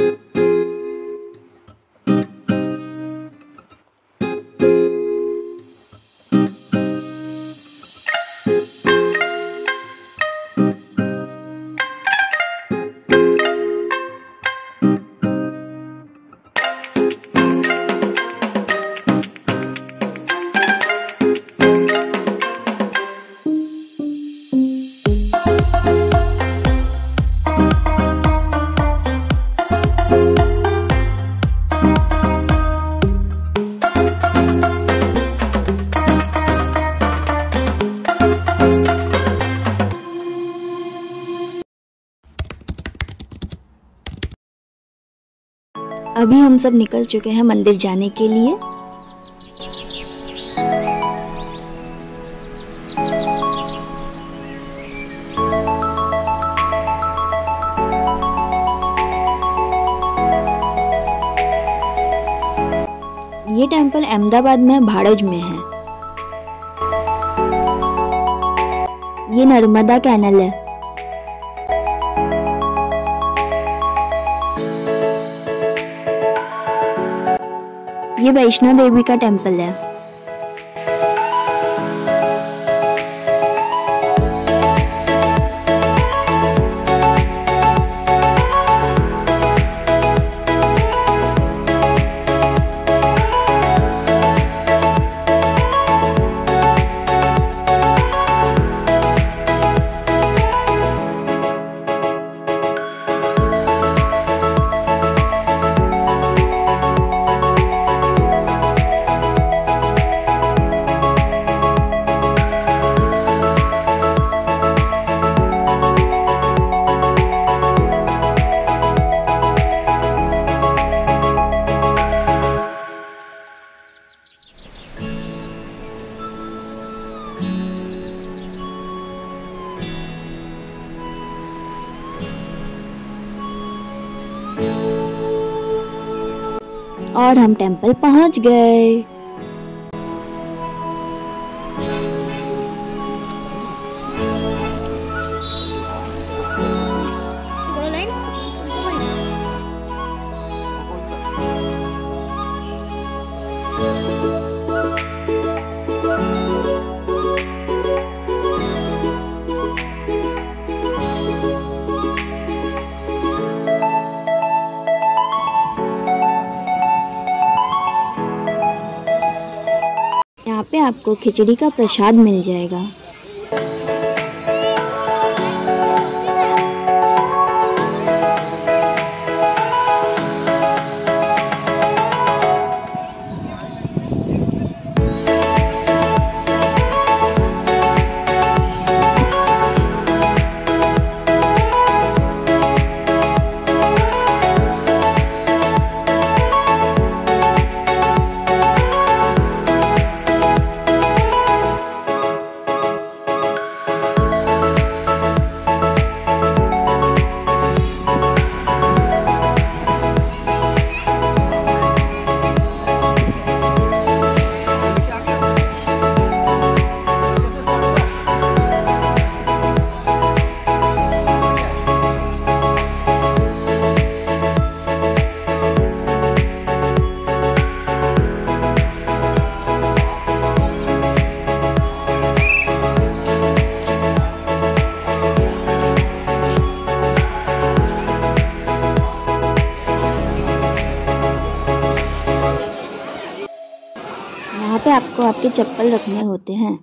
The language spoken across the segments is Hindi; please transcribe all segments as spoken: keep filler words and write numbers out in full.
अभी हम सब निकल चुके हैं मंदिर जाने के लिए। ये टेंपल अहमदाबाद में भाड़ज में है। ये नर्मदा कैनल है। ये वैष्णो देवी का टेंपल है। और हम टेंपल पहुंच गए। यहाँ पे आपको खिचड़ी का प्रसाद मिल जाएगा। यहाँ पे आपको आपके चप्पल रखने होते हैं।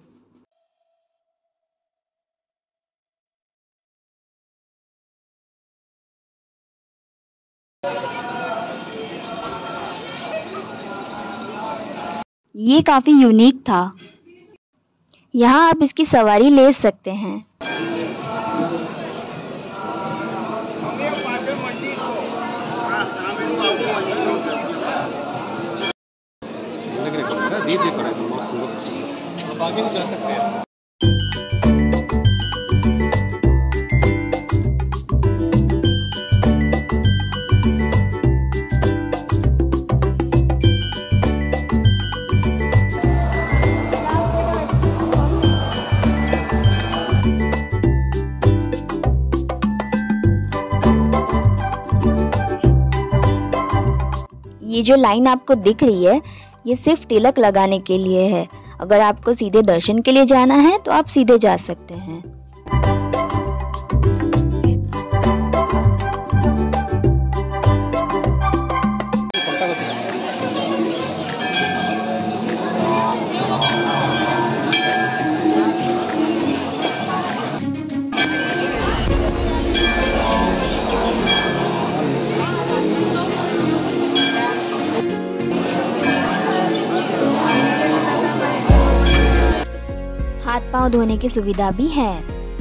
ये काफी यूनिक था। यहाँ आप इसकी सवारी ले सकते हैं। आगे भी चल सकते हैं। ये जो लाइन आपको दिख रही है ये सिर्फ तिलक लगाने के लिए है। अगर आपको सीधे दर्शन के लिए जाना है तो आप सीधे जा सकते हैं। हाथ पांव धोने की सुविधा भी है।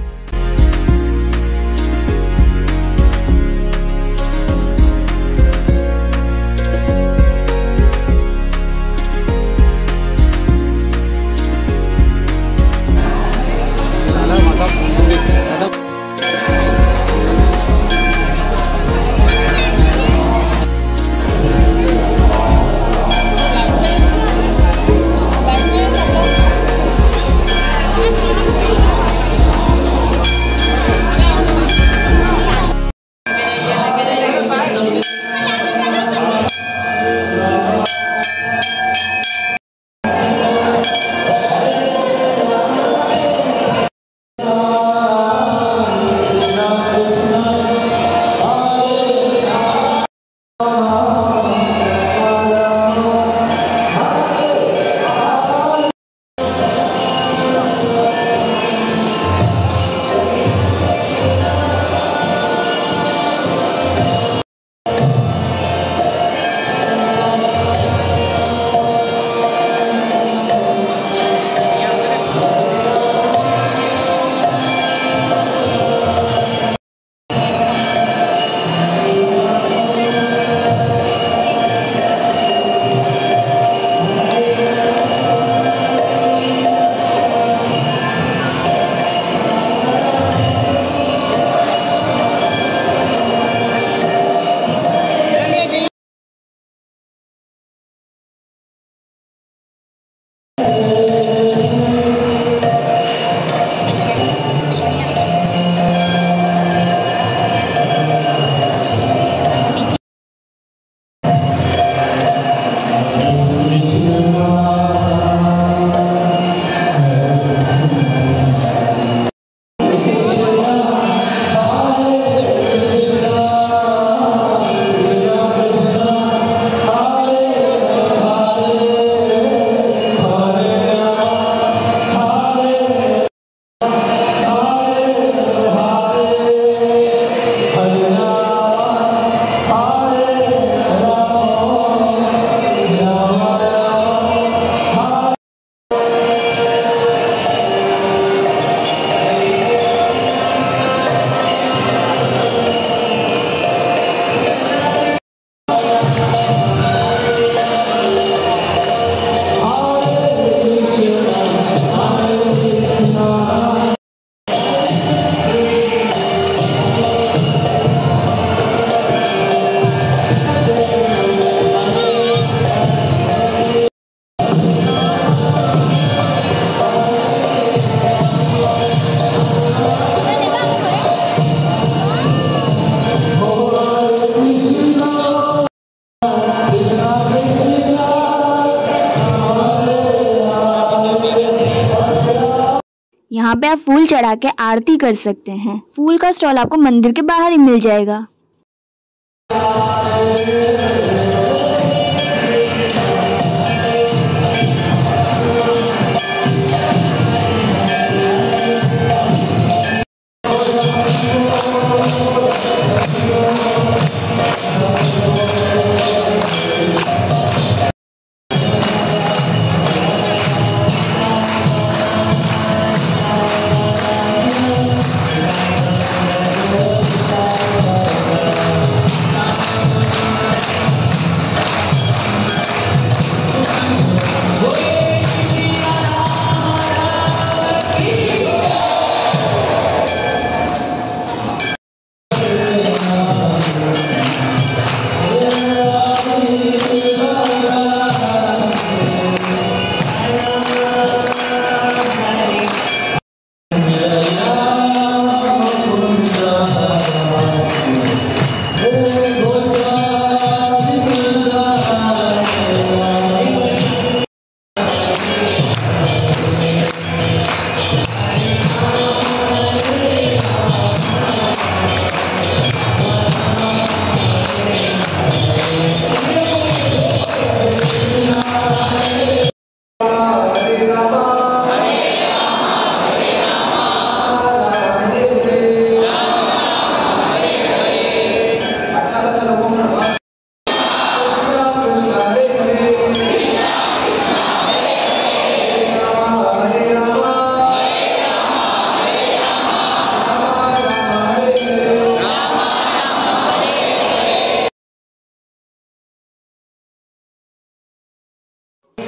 यहाँ पे आप फूल चढ़ा के आरती कर सकते हैं। फूल का स्टॉल आपको मंदिर के बाहर ही मिल जाएगा।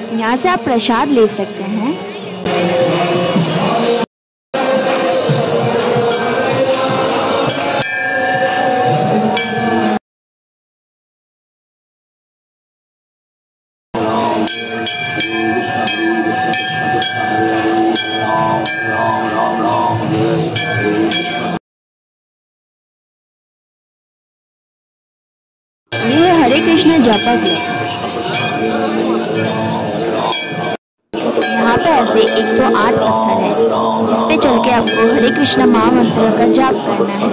यहाँ से आप प्रसाद ले सकते हैं। ये है हरे कृष्ण जापा क्लब। यहाँ पे ऐसे एक सौ आठ पत्थर है जिस पे चल के आपको हरे कृष्ण महामंत्र का जाप करना है।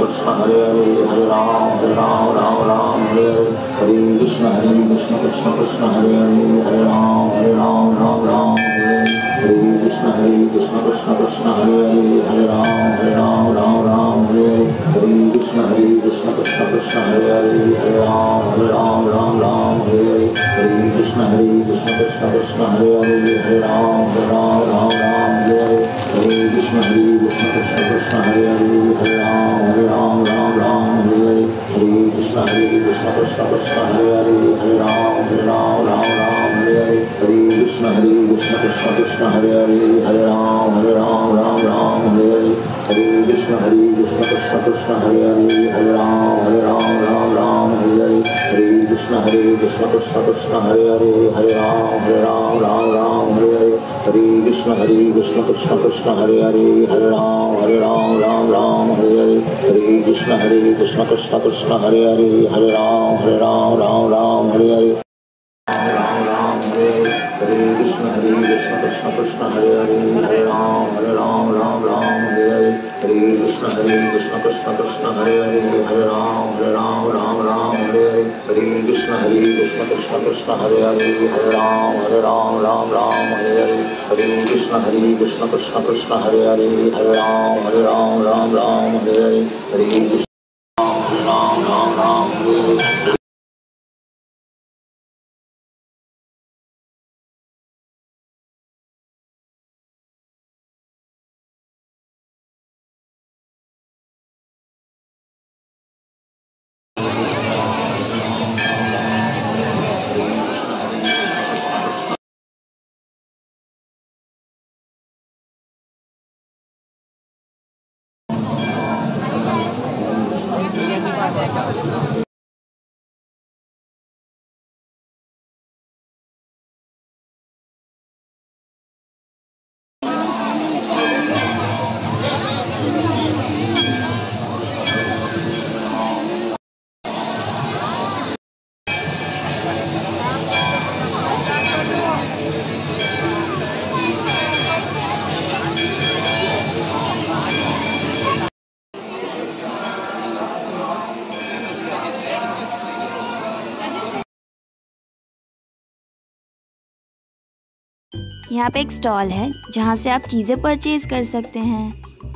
यहाँ पे एक स्टॉल है जहाँ से आप चीज़ें परचेज कर सकते हैं।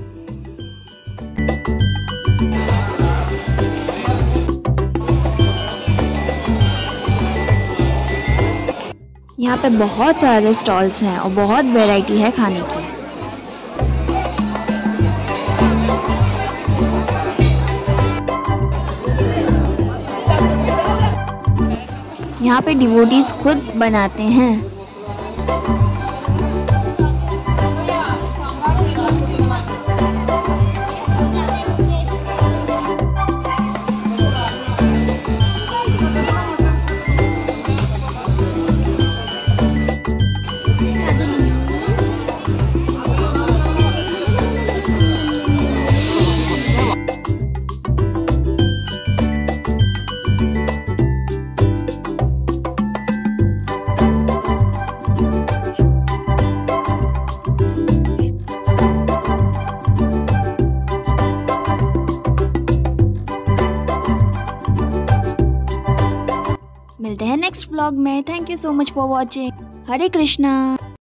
यहाँ पे बहुत सारे स्टॉल्स हैं और बहुत वैरायटी है खाने की। यहाँ पे डिवोटीज खुद बनाते हैं। मिलते हैं नेक्स्ट व्लॉग में। Thank you so much for watching. Hare Krishna.